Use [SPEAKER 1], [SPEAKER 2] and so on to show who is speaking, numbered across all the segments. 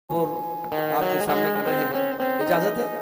[SPEAKER 1] और आपके सामने कर रहे हैं, इजाजत है।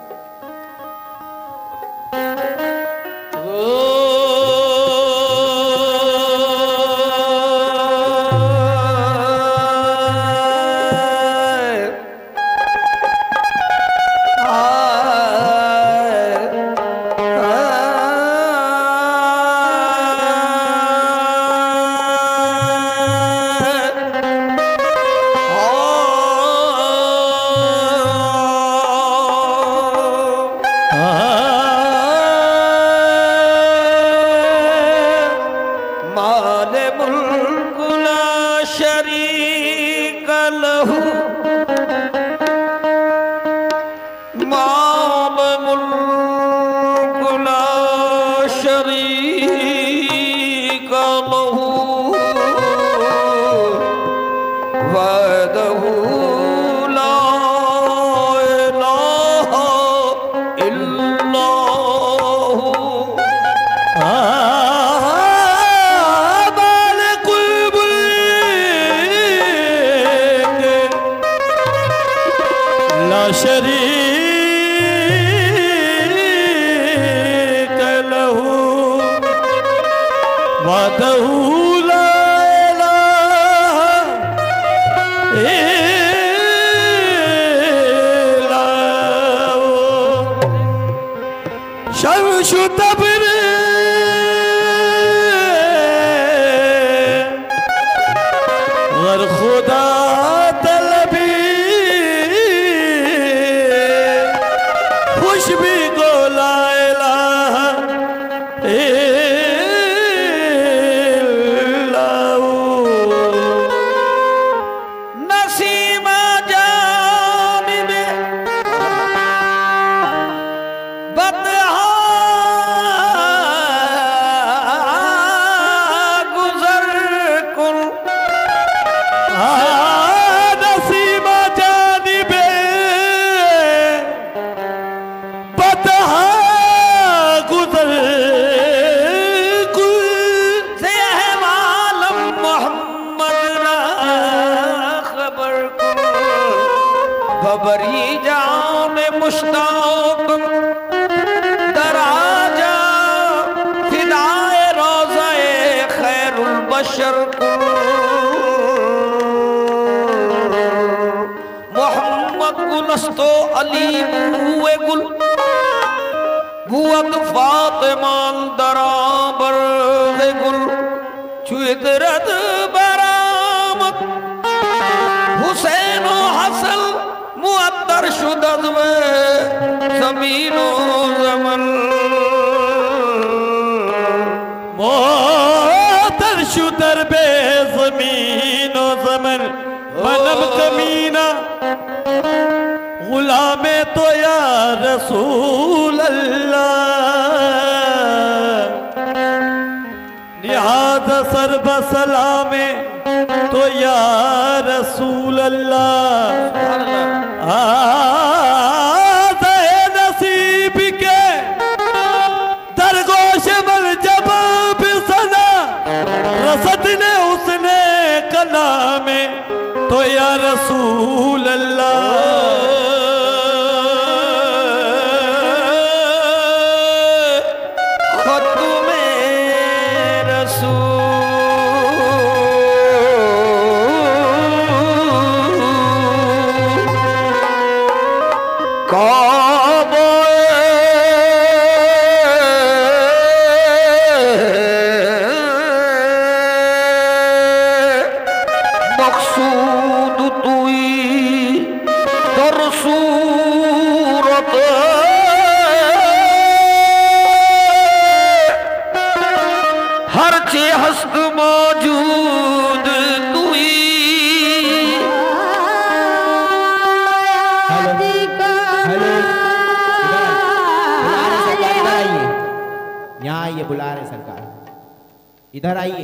[SPEAKER 2] इधर आइए।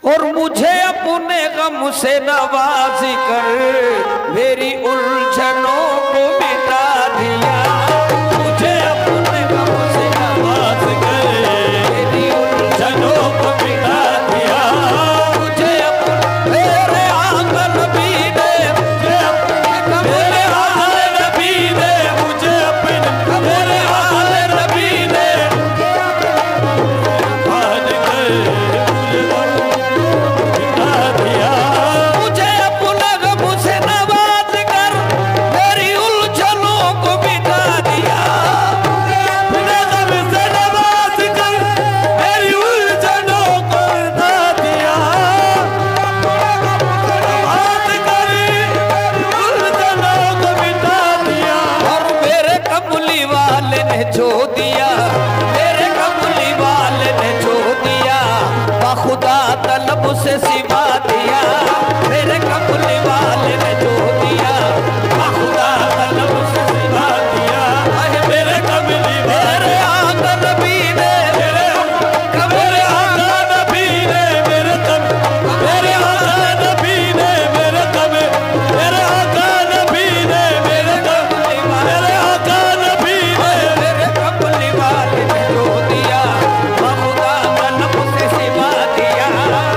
[SPEAKER 1] और मुझे अपने गम से नवाज कर मेरी उलझनों को मिटा दिया। मुझे अपने गम से नवाज कर मेरी उलझनों को मिटा दिया। मुझे अपने मेरे आका नबी ने मेरे आका नबी ने मुझे अपने मेरे आका नबी ने जो दिया मेरे कमली वाले ने जो दिया खुदा तलब से सिवा दिया। मेरे कमली वाले ने जो दिया खुदा तलब से सिवा दिया। मेरे कमली मेरे आका नबी ने मेरे आका नबी ने मेरे मेरे आका नबी ने मेरे मेरे आका नबी ने मेरे मेरे आका नबी ने जो दिया खुदा तलब से सिवा दिया।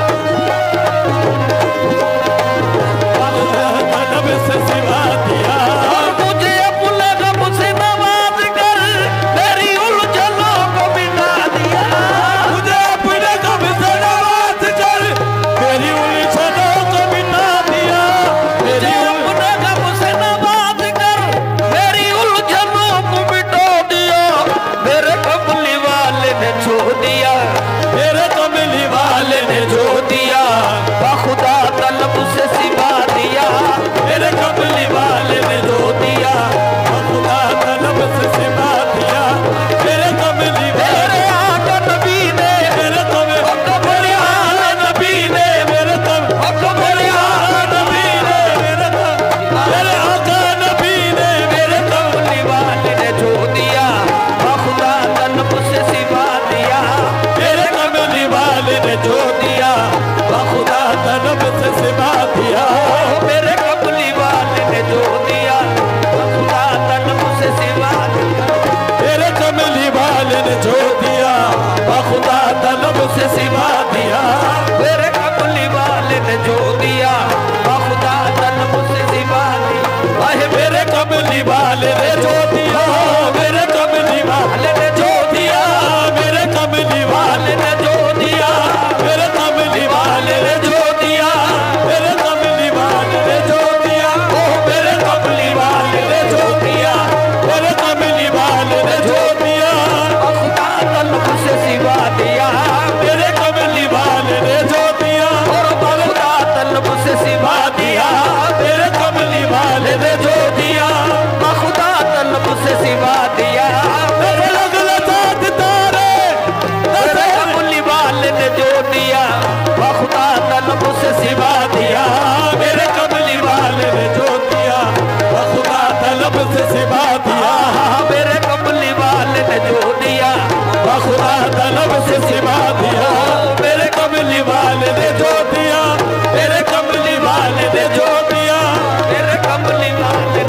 [SPEAKER 1] तलब से सिवा दिया। और मुझे अपने गम से नवाज कर मेरी उलझनों को मिटा दिया। मुझे अपने गम से नवाज कर मेरी उलझनों को मिटा दिया। मुझे अपने गम से नवाज कर मेरी उलझनों को मिटा दिया। मेरे कमली वाले ने जो दिया मेरे कमली वाले ने जो दिया खुदा तलब से सिवा दिया। मेरे कमली वाले ने जो दिया खुदा तलब से सिवा दिया। मेरे कमली मेरे आका नबी ने मेरे मेरे आका नबी ने मेरे मेरे आका नबी ने मेरे आका नबी ने मेरे कमली वाले ने जो दिया खुदा तलब से सिवा दिया। मेरे कमली वाले ने जो दिया खुदा तलब से सिवा दिया। मेरे कमली वाले ने जो दिया खुदा तलब से सिवा दिया। मेरे कमली वाले ने जो दिया खुदा तलब से सिवा दिया। मेरे कमली वाले ने जो दिया खुदा तलब से सिवा दिया। मेरे कमली वाले ने जो दिया मेरे कमली वाले ने जो दिया मेरे कमली वाले ने जो दिया मेरे कमली वाले ने जो दिया मेरे कमली वाले ने जो दिया मेरे कमली वाले ने जो दिया मेरे कमली वाले ने जो दिया खुदा तलब से सिवा दिया। मेरे कमली वाले ने जो दिया और खुदा तलब से सिवा दिया। मेरे कमली वाले ने जो दिया खुदा तलब से सिवा दिया। मेरे लगल साथ तारे मेरे कमली वाले ने जो दिया खुदा तलब से सिवा दिया। मेरे कमली वाले ने जो दिया खुदा तलब से सिवा दिया। मेरे कमली वाले ने जो दिया खुदा तलब से सिवा दिया। मेरे कमली वाले ने जो दिया मेरे कमली वाले ने जो दिया मेरे कमली वाले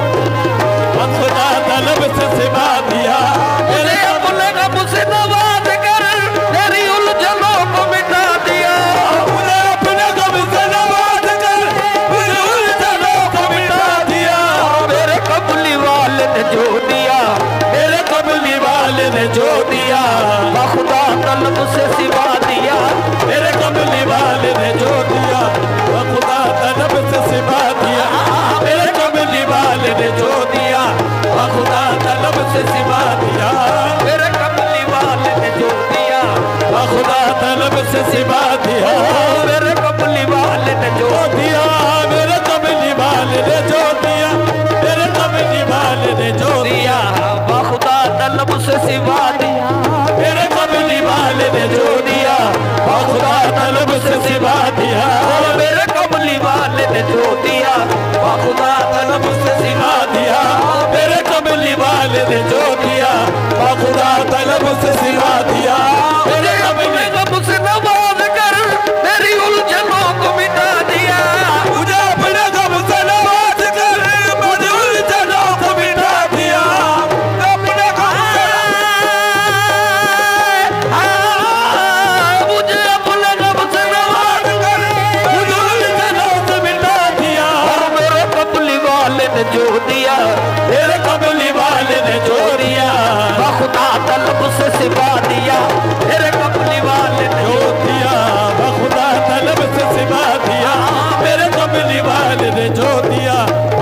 [SPEAKER 1] खुदा तलब से सिवा दिया। मेरे अपने गम से नवाज कर मेरी उलझनों को मिटा दिया। मुझे अपने गम से नवाज कर मेरी उलझनों को मिटा दिया। मेरे कमली वाले ने जो दिया मेरे कमली वाले ने जो दिया खुदा तलब से सिवा दिया। मेरे कमली वाले ने जो दिया खुदा तलब से सिवा दिया। मेरे कमली वाले ने जो दिया खुदा तलब से सिवा दिया। मेरे कमली वाले ने जो दिया खुदा तलब से सिवा दिया। मेरे कमली वाले ने जो दिया मेरे कमली वाले ने जो दिया मेरे कमली वाले ने जो दिया खुदा तलब से सिवा दिया। मेरे कमली वाले ने जो दिया खुदा तलब से सिवा दिया। मेरे कमली वाले ने जो दिया खुदा तलब से सिवा दिया। मेरे कमली वाले ने जो दिया खुदा तलब से सिवा दिया। मेरे कमली गम से नवाज कर मेरी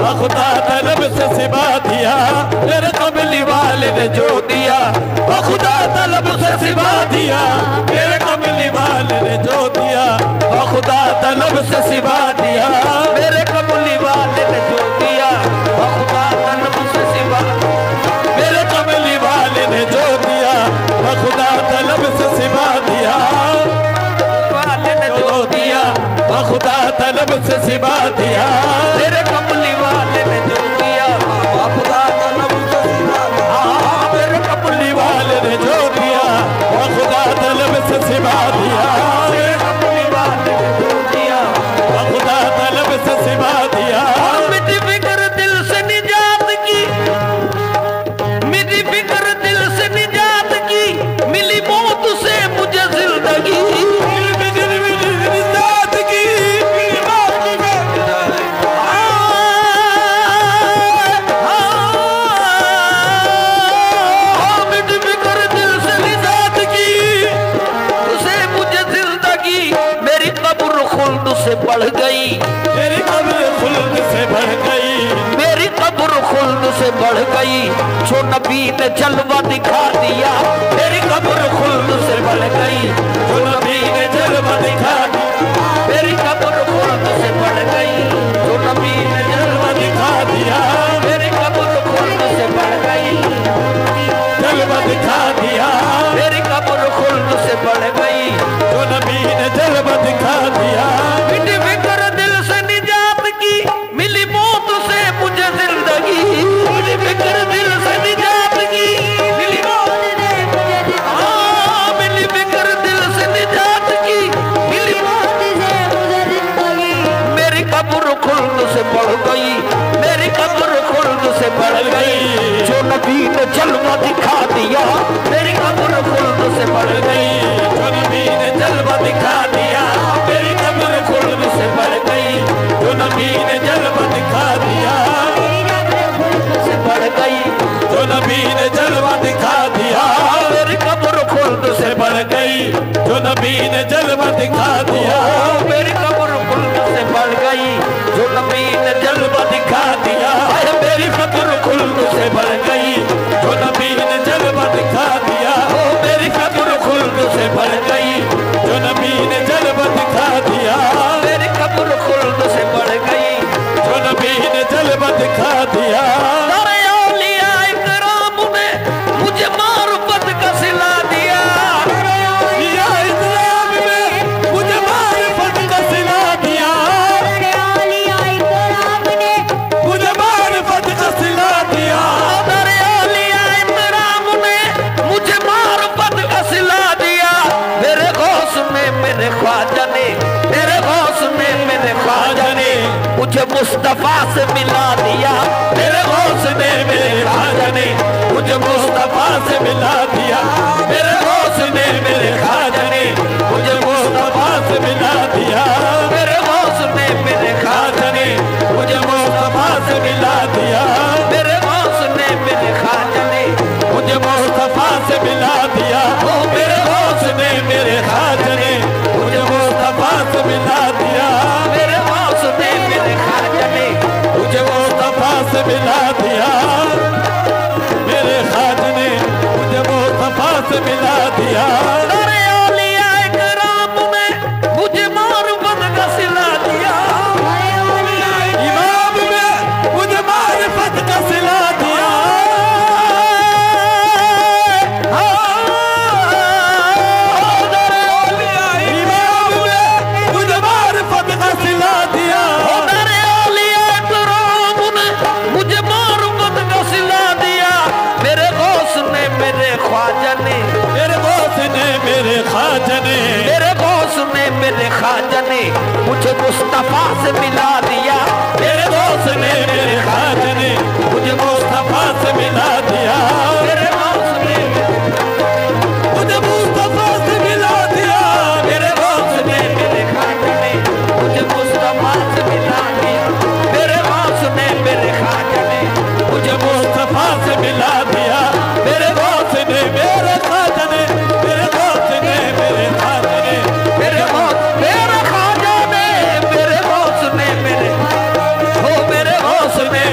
[SPEAKER 1] खुदा तलब से सिवा दिया मेरे कमली वाले ने जो दिया, खुदा तलब से सिवा दिया मेरे कमली वाले ने जो दिया, खुदा तलब से सिवा दिया मेरे कमली वाले ने जो दिया, खुदा तलब से सिवा मेरे कमली वाले ने जो दिया, खुदा तलब से सिवा दिया वाले ने जो दिया, खुदा तलब से सिवा दिया मेरे कमली वाले ने जो दिया, खुदा तलब से सिवा दिया मेरे कमली वाले ने जो दिया, खुदा तलब से सिवा दिया मेरे कमली वाले ने जो दिया, खुदा तलब से सिवा दिया। मेरी फिक्र दिल से निजात की, मेरी फिक्र दिल से निजात की, मिली मौत से मुझे जिंदगी, से बढ़ गई मेरी कब्र खुल्द से बढ़ गई, मेरी कब्र खुल्द से बढ़ गई, जो नबी ने जलवा दिखा दिया मेरी कब्र खुल्द से बढ़ गई, जो नबी ने जलवा दिखा दिया मेरी कब्र खुल्द से बढ़ गई, जो नबी ने जलवा दिखा दिया मेरी कब्र खुल्द से बढ़ गई, जलवा दिखा दिया मेरी कब्र खुल्द से बढ़ गई, जो नबी ने जलवा दिखा दिया। बढ़ गई मेरी कब्र खुल्द से बढ़ गई, जो नबी ने जलवा दिखा दिया मेरी कब्र खुल्द से बढ़ गई, जो नबी ने जलवा दिखा दिया मेरी कब्र खुल्द से बढ़ गई, जो नबी ने जलवा दिखा दिया से बढ़ गई, जो नबी ने जलवा दिखा दिया मेरी कब्र खुल्द से बढ़ गई, जो नबी ने जलवा दिखा दिया मेरी कब्र खुल्द से बढ़ गई, जो नबी ने जलवा दिखा दिया मेरी कब्र खुल्द से बढ़ गई, जो नबी ने जलवा दिखा दिया मेरी कब्र खुल्द से बढ़ गई, जो नबी ने जलवा दिखा दिया मेरी कब्र खुल्द से बढ़ गई, जो नबी ने जलवा दिखा दिया। मुझे मारुफत का सिला दिया मुझे मारुफत का सिला दिया, मुझे मारुफत का सिला दिया, मुझे मारुफत का सिला दिया, मेरे गौस में मेरे ख्वाजा ने, मेरे गौस में मेरे ख्वाजा ने मुझे मुस्तफा से मिला दिया, मेरे गौस ने मेरे ख्वाजा ने मुझे मुस्तफा से मिला दिया, मेरे गौस ने मेरे ख्वाजा ने मुझे मुस्तफा से मिला दिया, मेरे गौस ने मेरे ख्वाजा ने मुझे मुस्तफा से मिला दिया, मेरे गौस ने मेरे ख्वाजा ने मुझे मुस्तफा से मिला दिया, मेरे गौस ने मेरे ख्वाजा ने मुझे मुस्तफा से मिला दिया, मेरे गौस ने मेरे ख्वाजा ने मुझे मुस्तफा से मिला दिया, मेरे ख्वाजा ने मुझे मुस्तफा से मिला दिया। मुझे मारुफत का सिला दिया, इमाम में मुझे मारुफत का सिला दिया, इमाम में मुझे मारुफत का सिला दिया, मुझे मारुफत का सिला दिया, मेरे गौस ने मेरे ख्वाजा ने, मेरे गौस ने मेरे ख्वाजा ने, मेरे गौस ने मेरे ख्वाजा ने मुझे मुस्तफा से मिला दिया, मेरे गौस ने मेरे ख्वाजा ने मुझे मुस्तफा से मिला दिया, मेरे गौस ने मुझे मुस्तफा से मिला दिया, मेरे गौस ने मेरे ख्वाजा ने मुझे मुस्तफा से मिला दिया, मेरे गौस ने मेरे ख्वाजा ने मुझे मुस्तफा से मिला दिया, मेरे गौस ने मेरे ख्वाजा ने, मेरे गौस ने मेरे ख्वाजा ने, मेरे गौस मेरे ख्वाजा ने, मेरे गौस ने मेरे, हो मेरे गौस ने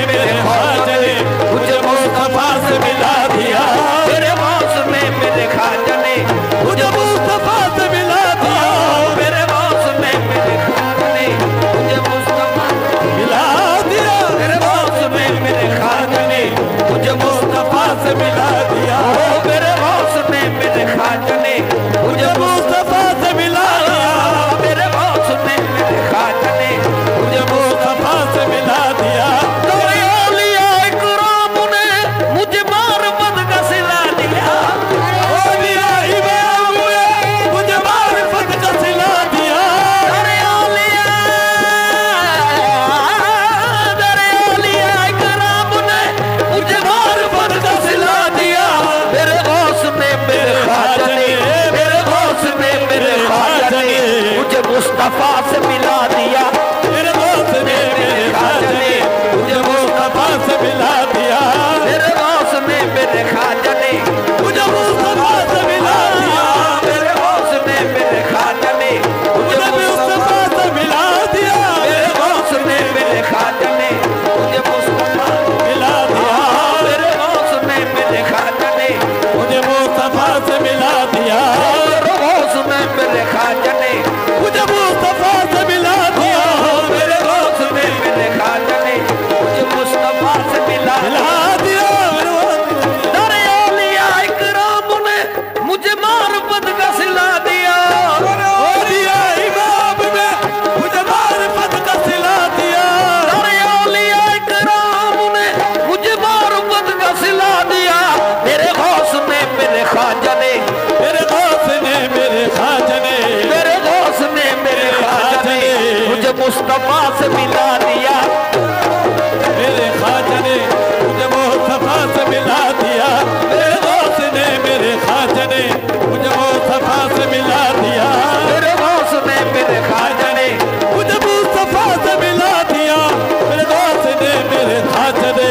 [SPEAKER 1] मुस्तफा से मिला दिया,
[SPEAKER 2] मेरे गौस ने मेरे ख्वाजा ने मुझे मुस्तफा से मिला दिया,
[SPEAKER 1] मेरे गौस ने मेरे ख्वाजा ने
[SPEAKER 2] मुझे मुस्तफा से मिला दिया,
[SPEAKER 1] मेरे गौस ने मेरे ख्वाजा ने
[SPEAKER 2] मुझे मुस्तफा से मिला दिया,
[SPEAKER 1] मेरे गौस ने मेरे ख्वाजा ने मुझे मुस्तफा
[SPEAKER 2] मिला दिया,
[SPEAKER 1] मेरे गौस ने मेरे ख्वाजा ने
[SPEAKER 2] मुझे मुस्तफा से मिला दिया,
[SPEAKER 1] मेरे गौस ने मेरे ख्वाजा ने
[SPEAKER 2] मुझे मुस्तफा से मिला दिया,
[SPEAKER 1] मेरे गौस ने मेरे ख्वाजा ने मुझे मुस्तफा से मिला
[SPEAKER 2] दिया,
[SPEAKER 1] दरे औलिया इकराम ने मुझे मारिफत का सिला दिया,
[SPEAKER 2] औलिया इमाम ने मुझे मारिफत का सिला दिया,
[SPEAKER 1] दरे औलिया इकराम ने मुझे मारिफत का सिला दिया, मेरे गौस ने मेरे ख्वाजा ने
[SPEAKER 2] मेरे गौस ने मेरे ख्वाजा ने
[SPEAKER 1] मेरे गौस ने मेरे ख्वाजा ने मुझे मुस्तफा से मिला दिया,
[SPEAKER 2] मेरे ख्वाजा ने मुझे मुस्तफा से मिला दिया, मेरे गौस ने मेरे ख्वाजा ने मुझे मुस्तफा से मिला दिया,
[SPEAKER 1] मेरे गौस ने मेरे ख्वाजा ने
[SPEAKER 2] मुझे मुस्तफा से मिला दिया, मेरे गौस ने मेरे ख्वाजा ने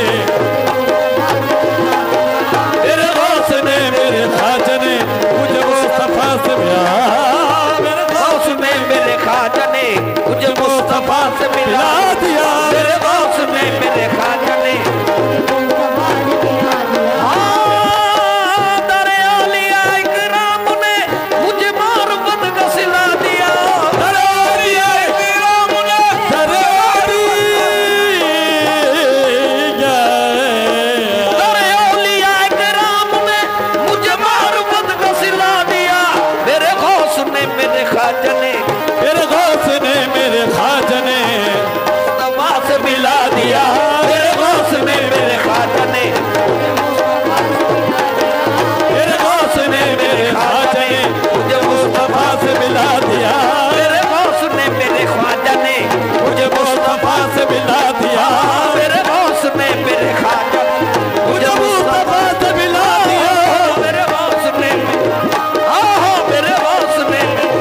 [SPEAKER 2] मेरे गौस ने मेरे ख्वाजा ने मुझे मुस्तफा से मिला, मेरे
[SPEAKER 1] गौस ने मेरे ख्वाजा ने मुझे मुस्तफा से मिला
[SPEAKER 2] दिया,
[SPEAKER 1] मेरे गौस ने मेरे ख्वाजा ने हाँ, दरे औलिया इकराम ने मुझे मारिफत का सिला दिया,
[SPEAKER 2] दरे औलिया इकराम ने दरे
[SPEAKER 1] औलिया इकराम ने मुझे मारिफत का सिला दिया, मेरे गौस ने मेरे ख्वाजा ने
[SPEAKER 2] मेरे गौस ने मेरे ख्वाजा ने
[SPEAKER 1] मुस्तफा से मिला दिया, मेरे गौस ने मेरे ख्वाजा ने
[SPEAKER 2] मेरे गौस ने मेरे ख्वाजा ने मुझे मुस्तफा से मिला दिया,
[SPEAKER 1] मेरे गौस ने मेरे ख्वाजा ने
[SPEAKER 2] मुझे मुस्तफा से मिला दिया,
[SPEAKER 1] मेरे गौस ने मेरे ख्वाजा
[SPEAKER 2] मुझे मुस्तफा से मिला दिया,
[SPEAKER 1] मेरे गौस ने आहो मेरे गौस ने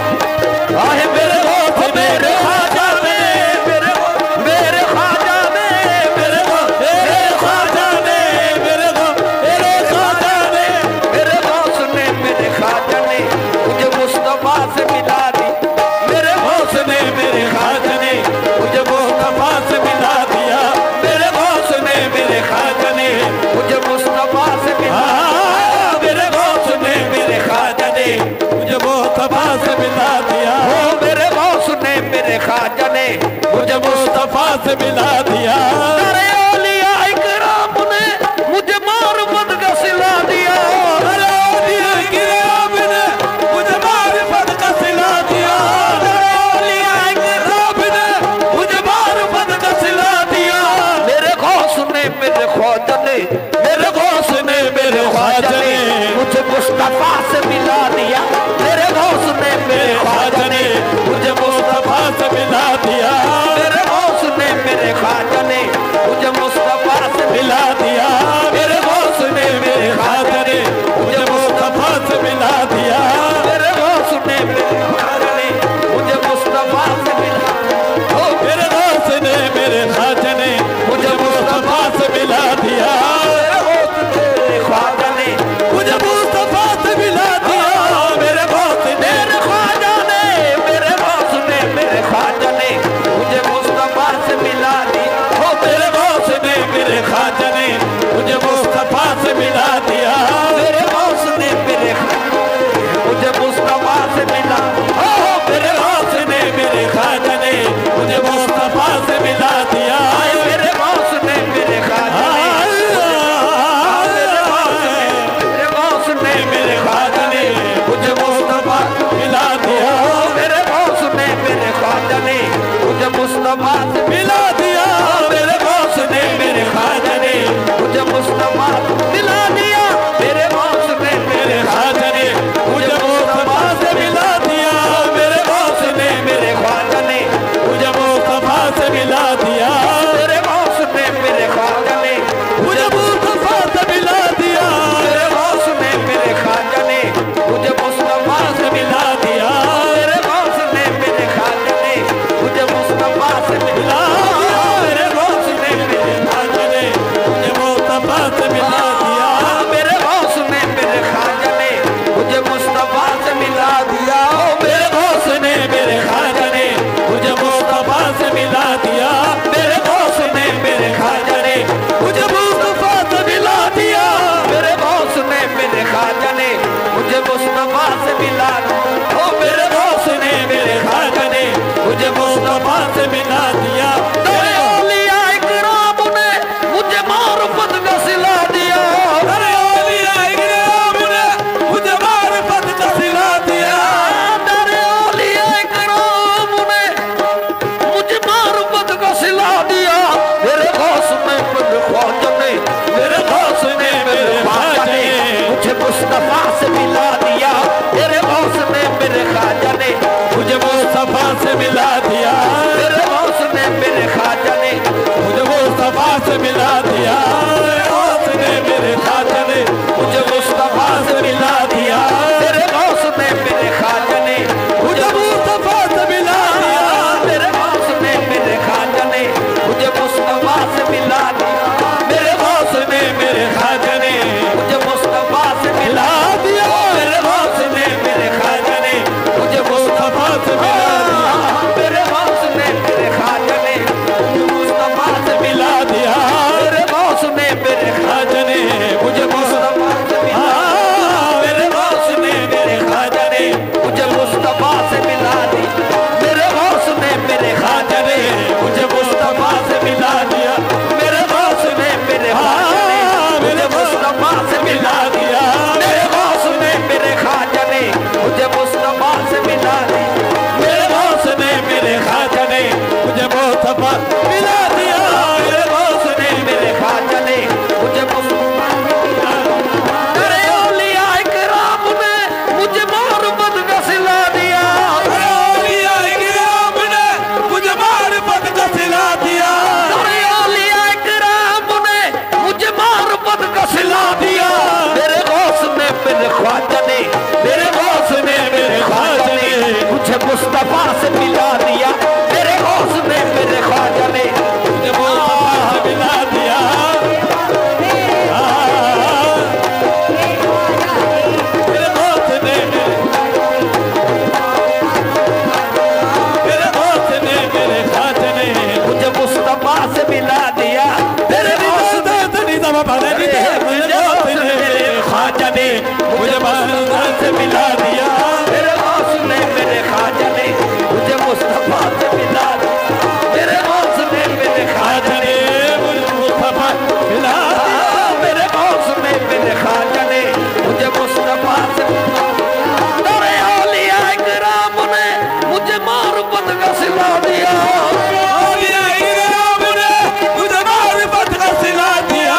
[SPEAKER 1] आहे मेरे गौस मेरे ख्वाजा ने मेरे ख्वाजा ने
[SPEAKER 2] मेरे ख्वाजा ने मेरे ख्वाजा ने
[SPEAKER 1] मेरे गौस ने मेरे ख्वाजा ने मुझे मुस्तफा से मिला दी, मेरे गौस ने मेरे ख्वाजा ने मुझे मुस्तफा से मिला दिया, मेरे गौस ने मेरे ख्वाजा ने मुझे मुस्तफा से मिला,
[SPEAKER 2] मेरे गौस ने मेरे ख्वाजा ने मुझे मुस्तफा से मिला दिया,
[SPEAKER 1] मेरे गौस ने मेरे ख्वाजा ने
[SPEAKER 2] मुझे मुस्तफा से मिला दिया,
[SPEAKER 1] दरे औलिया इकराम ने मुझे मारिफत का सिला दिया,
[SPEAKER 2] दरे औलिया इकराम ने मुझे मारिफत का सिला दिया,
[SPEAKER 1] दरे औलिया इकराम ने मुझे मारिफत का सिला दिया, मेरे गौस ने मेरे ख्वाजा ने मेरे गौस ने मेरे ख्वाजा ने मुझे मुस्तफा से मिला दिया, मेरे गौस ने मेरे ख्वाजा ने मुझे मुस्तफा से मिला दिया, मेरे गौस ने मेरे ख्वाजा ने मुझे मुस्तफा से मिला दिया, मेरे गौस ने मेरे ख्वाजा ने मुझे मुस्तफा से मिला दिया, मेरे गौस ने मेरे ख्वाजा ने मुझे मुस्तफा से मिला,
[SPEAKER 2] मेरे गौस ने मेरे ख्वाजा ने मुझे मुस्तफा से मिला दिया,
[SPEAKER 1] मेरे गौस मेरे ख्वाजा ने
[SPEAKER 2] मुझे मुस्तफा से मिला दिया, मेरे गौस ने
[SPEAKER 1] मेरे ख्वाजा ने मेरे गौस ने मेरे ख्वाजा ने मुझे मुस्तफा से मिला दिया,
[SPEAKER 2] मेरे गौस ने मेरे ख्वाजा ने मुझे मुस्तफा से मिला दिया,
[SPEAKER 1] मेरे गौस ने मेरे मुझे मुस्तफा से मिला,
[SPEAKER 2] मेरे गौस ने मेरे ख्वाजा ने मुझे मुस्तफा से मिला दिया,
[SPEAKER 1] मेरे गौस ने मेरे ख्वाजा ने मेरे गौस ने मेरे ख्वाजा ने मुझे मुस्तफा
[SPEAKER 2] मिला दिया,
[SPEAKER 1] मेरे गौस ने मेरे ख्वाजा ने मुझे मुस्तफा से
[SPEAKER 2] मिला दिया, मेरे गौस ने मेरे ख्वाजा ने
[SPEAKER 1] मुझे मुस्तफा मिला दिया, मेरे गौस ने मेरे
[SPEAKER 2] ख्वाजा ने मुझे मुस्तफा से मिला दिया, मेरे गौस ने
[SPEAKER 1] मेरे ख्वाजा ने
[SPEAKER 2] मुझे मुस्तफा से मिला दिया,
[SPEAKER 1] मेरे गौस ने मेरे ख्वाजा ने
[SPEAKER 2] मुझे मुस्तफा से मिला दिया,
[SPEAKER 1] मेरे गौस ने मेरे ख्वाजा ने मुझे मुस्तफा से मिला
[SPEAKER 2] दिया,
[SPEAKER 1] मेरे गौस ने मेरे ख्वाजा
[SPEAKER 2] मुझे मुस्तफा से मिला दिया।
[SPEAKER 1] तेरे औलिया इकराम ने मुझे मारिफत का सिला दिया।
[SPEAKER 2] तेरे औलिया इकराम ने मुझे मारिफत का सिला दिया।
[SPEAKER 1] तेरे औलिया इकराम ने मुझे मारिफत का सिला दिया। मेरे गौस ने मेरे ख्वाजा ने
[SPEAKER 2] मेरे गौस ने मेरे ख्वाजा ने
[SPEAKER 1] मुझे मुस्तफा से मिला दिया। मेरे गौस ने मेरे ख्वाजा ने
[SPEAKER 2] मुझे मुस्तफा से मिला दिया।
[SPEAKER 1] मेरे गौस ने मेरे ख्वाजा ने
[SPEAKER 2] मुझे मुस्तफा से मिला दिया। मेरे गौस ने मेरे ख्वाजा ने
[SPEAKER 1] मुझे मुस्तफा से मिला दिया। मेरे गौस ने मेरे ख्वाजा ने
[SPEAKER 2] मुझे मुस्तफा से मिला दिया।
[SPEAKER 1] मेरे गौस ने मेरे ख्वाजा ने मुझे मुस्तफा से मिला दिया। मेरे गौस ने मेरे ख्वाजा ने मुझे मुस्तफा से मिला दिया। मेरे गौस ने मेरे ख्वाजा ने मुझे मुस्तफा से मिला दिया। मेरे गौस ने मेरे ख्वाजा ने मुझे मुस्तफा से मिला दिया। मेरे गौस ने मेरे ख्वाजा ने मुझे मुस्तफा से मिला। मेरे गौस ने मेरे ख्वाजा ने मुझे मुस्तफा से मिला दी। मेरे गौस ने मेरे ख्वाजा ने मुझे मुस्तफा से मिला दिया। मेरे गौस ने मेरे ख्वाजा ने मुझे मुस्तफा से मिला दिया। मेरे गौस ने मेरे ख्वाजा ने मुझे मुस्तफा से मिला दी। मेरे गौस ने मेरे ख्वाजा ने मुझे मुस्तफा मिला दिया। मेरे गौस ने मेरे ख्वाजा ने मुझे मुस्तफा से मिला दिया। तेरे औलिया इकराम ने मुझे मारिफत का सिला दिया।
[SPEAKER 2] तेरे औलिया इकराम ने मुझे मारिफत का सिला दिया।
[SPEAKER 1] तेरे औलिया इकराम ने मुझे मारिफत का सिला दिया। मेरे गौस ने मेरे ख्वाजा ने मेरे गौस ने मेरे ख्वाजा ने मुझे मुस्तफा से मिला दिया। मेरे गौस ने मेरे ख्वाजा ने
[SPEAKER 2] मुझे मुस्तफा से मिला दिया। मेरे गौस ने मेरे गौस ने मेरे ख्वाजा ने
[SPEAKER 1] मुझे मुस्तफा से मिला दिया। मेरे गौस ने
[SPEAKER 2] मेरे गौस ने मेरे ख्वाजा ने मुझे मुस्तफा से मिला दिया।
[SPEAKER 1] मेरे गौस ने मेरे ख्वाजा ने मुझे मुस्तफा से मिला दिया। मेरे गौस ने मेरे ख्वाजा ने
[SPEAKER 2] मुझे मुस्तफा मिला दिया।
[SPEAKER 1] मेरे गौस ने मेरे ख्वाजा ने मुझे मुस्तफा से मिला दिया। तेरे औलिया इकराम ने मुझे मारिफत का सिला दिया।
[SPEAKER 2] औलिया इकराम ने मुझे मारिफत का सिला दिया।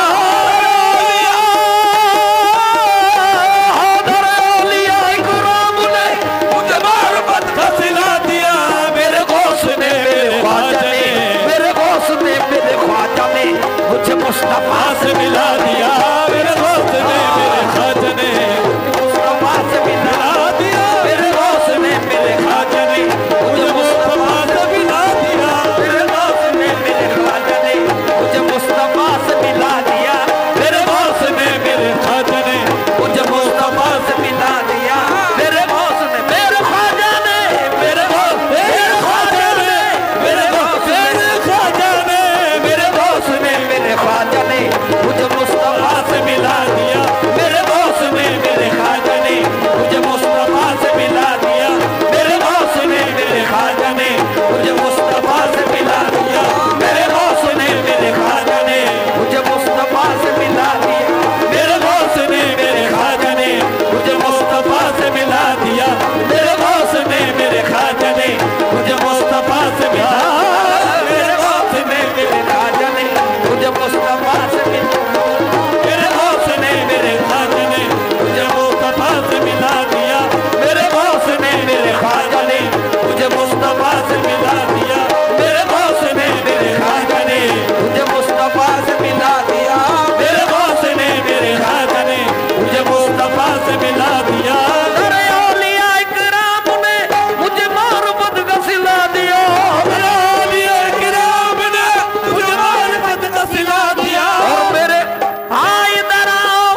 [SPEAKER 1] तेरे औलिया इकराम ने मुझे मारिफत का सिला दिया। मेरे गौस ने मेरे ख्वाजा ने मेरे गौस ने मेरे ख्वाजा ने मुझे मुस्तफा से मिला दिया।
[SPEAKER 2] मेरे गौस ने मेरे ख्वाजा ने
[SPEAKER 1] मुस्तफा से मिला दिया। मेरे गौस ने मेरे ख्वाजा ने मुझे मुस्तफा से मिला दिया। मेरे गौस ने मेरे ख्वाजा ने मुझे मुस्तफा से मिला दिया। मेरे गौस ने मेरे ख्वाजा ने मुझे मुस्तफा से मिला दिया। मेरे गौस ने मेरे ख्वाजा ने मेरे गौस मेरे ख्वाजा ने मेरे गौस मेरे ख्वाजा ने मेरे गौस ने मेरे ख्वाजा ने मुझे मुस्तफा से मिला दिया। मेरे गौस ने मेरे ख्वाजा ने मुझे मुस्तफा से मिला दिया। मेरे गौस ने मेरे ख्वाजा ने मुझे मुस्तफा से मिला दिया। मेरे गौस ने मेरे ख्वाजा ने मुझे मुस्तफा से मिला दिया। मेरे गौस ने मेरे ख्वाजा ने मुझे मुस्तफा से मिला दिया। मेरे गौस ने मेरे ख्वाजा ने मुझे मुस्तफा से मिला। मेरे गौस ने मेरे ख्वाजा ने मुझे मुस्तफा से मिला। मेरे गौस ने मेरे ख्वाजा ने मुझे मुस्तफा से मिला दिया। मेरे गौस ने मेरे ख्वाजा ने मुझे मुस्तफा से मिला दिया। मेरे गौस ने मेरे ख्वाजा ने मुझे मुस्तफा से मिला दिया। मेरे गौस ने मेरे ख्वाजा ने मुझे मुस्तफा से मिला दिया। तेरे औलिया इकराम ने मुझे मारिफत का सिला दिया।
[SPEAKER 2] मेरे औलिया इकराम ने मुझे मारिफत का सिला दिया।
[SPEAKER 1] और मेरे हाँ इधर आओ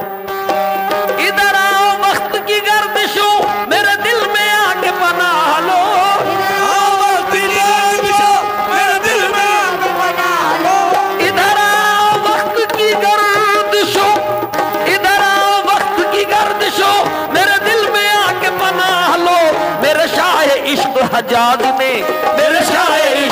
[SPEAKER 1] वक्त की गर्दिशों मेरे दिल में आके पनाह लो।
[SPEAKER 2] मेरे दिल में आके पनाह लो।
[SPEAKER 1] इधर आओ वक्त की गर्दिशों इधर आओ वक्त की गर्दिशों मेरे दिल में आके पनाह लो। मेरे शाह इश्क हजाज ने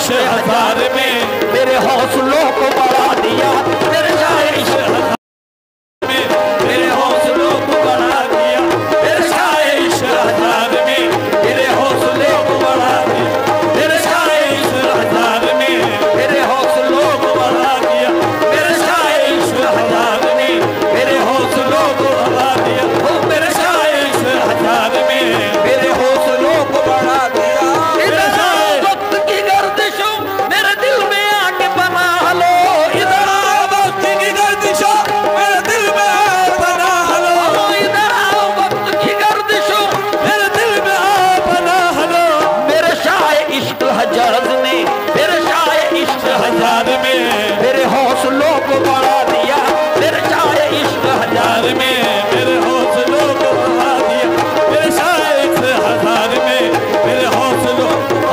[SPEAKER 2] इश्क हजार में
[SPEAKER 1] मेरे हौसलों को बढ़ा दिया, मेरे शाह इश्क
[SPEAKER 2] मेरे हौसलों को बढ़ा दिया, मेरे शाह इश्क हजार में मेरे हौसलों को बढ़ा दिया, मेरे शाह इश्क हजार में
[SPEAKER 1] मेरे हौसलों को
[SPEAKER 2] बढ़ा दिया, मेरे शाह इश्क हजार में मेरे हौसलों को बढ़ा दिया, मेरे शाह इश्क हजार में
[SPEAKER 1] मेरे हौसलों को बढ़ा दिया। इधर आओ वक्त की गर्दिशों मेरे दिल में आके बना लो, इधर आओ
[SPEAKER 2] वक्त की गर्दिशों मेरे दिल में बना लो,
[SPEAKER 1] इधर आओ वक्त की गर्दिशों
[SPEAKER 2] मेरे दिल में बना लो,
[SPEAKER 1] मेरे शाह इश्क हजार ने, मेरे शाह इश्क
[SPEAKER 2] हजार में
[SPEAKER 1] मेरे हौसलों को बढ़ा दिया, मेरे शाह इश्क हजार
[SPEAKER 2] में मेरे हौसलों को बढ़ा दिया, मेरे शाह इश्क हजार में मेरे हौसलों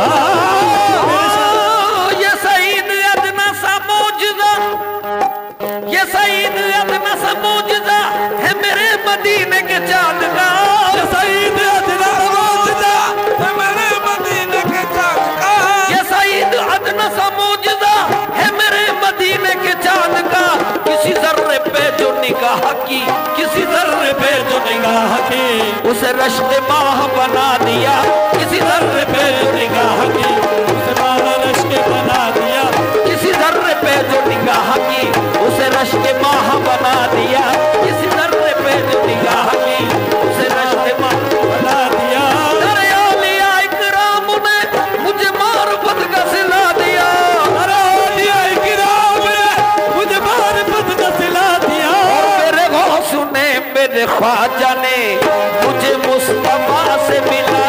[SPEAKER 1] ये सईद अदना सा मौजज़ा, ये सईद अदना सा मौजज़ा है मेरे मदीने के चांद का,
[SPEAKER 2] सईद अदना मौजज़ा है मेरे मदीने के चांद का,
[SPEAKER 1] ये सईद अदना सा मौजज़ा है मेरे मदीने के चांद का। किसी जर्रे पे जो निगाह की, किसी जर्रे पे जो निगाह की, उसे रश्क माह बना दिया, किसी जर्रे पे जो निगाह की,
[SPEAKER 2] उसे माला रश्क बना दिया,
[SPEAKER 1] किसी जर्रे पे जो निगाह की, उसे रश्क माह बना दिया, किसी जर्रे पे जो निगाह की, उसे रश्क माह
[SPEAKER 2] बना दिया,
[SPEAKER 1] अरे औलिया इकराम ने मुझे मार्फत का सिला दिया,
[SPEAKER 2] अरे औलिया इकराम ने मुझे मार्फत का सिला दिया,
[SPEAKER 1] और मेरे गौस ने, मेरे ख्वाजा ने मुझे मुस्तफा से मिला